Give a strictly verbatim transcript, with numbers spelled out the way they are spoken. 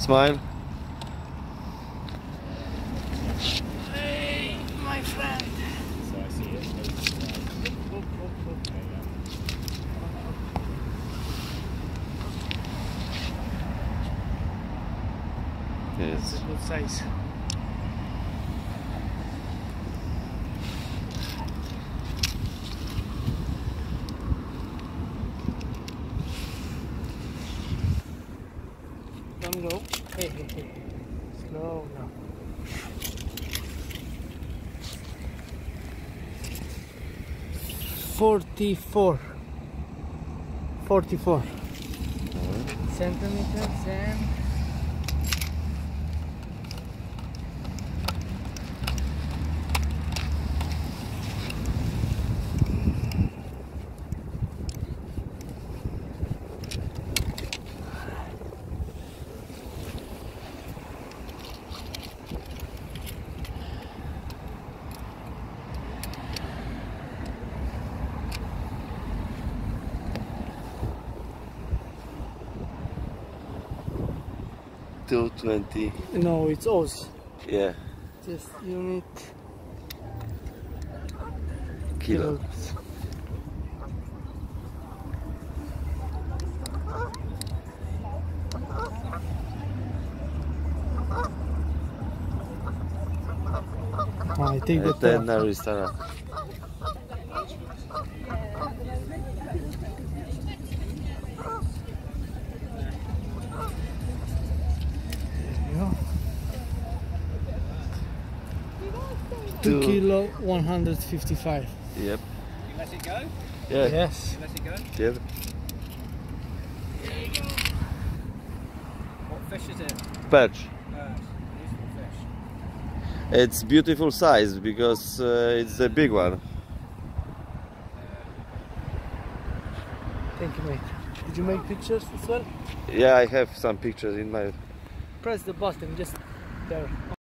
Smile. Hey, my friend. So I see it. Oop, oop, oop. It's Yes. a good size. Don't go. Hey, hey, hey. Slow now. Forty-four. Forty-four centimeters and two twenty. no, it's Oz. Yeah. Just unit Kilo. kilos. I take the E ten top. na ristara. Two Two. kilo, one hundred fifty-five. Yep. You let it go? Yeah. Yes. You let it go? Yep. What fish is it? Perch. Uh, useful fish. It's beautiful size because uh, it's the big one. Thank you, mate. Did you make pictures as well? Yeah, I have some pictures in my. Press the button just there.